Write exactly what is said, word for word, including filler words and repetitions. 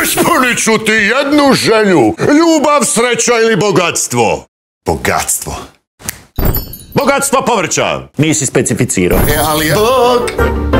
Ispunit ću ti jednu želju. Ljubav, sreća ili bogatstvo? Bogatstvo. Bogatstvo povrća. Nisi specificirao. E, ali... Bog